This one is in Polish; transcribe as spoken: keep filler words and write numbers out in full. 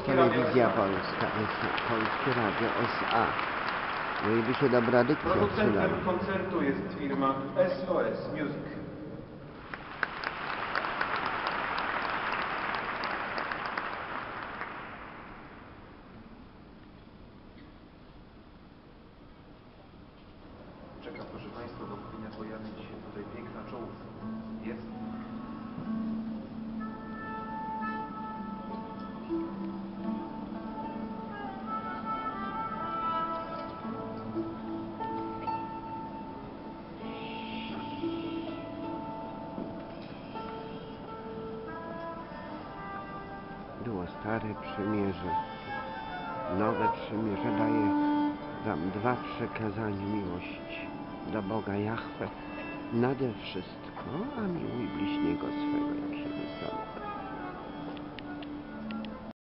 Telewizja Polska, Polskie Radio S A. No i by się dobra dykcja przydała. Producentem koncertu jest firma S O S Music. Czeka, proszę Państwa, bo powinna pojawić się tutaj piękna czołówka. Jest? Było stare przymierze. Nowe przymierze daje wam dwa przykazania miłości do Boga Jahwe nade wszystko, a miłuj bliźniego swego jak siebie samego.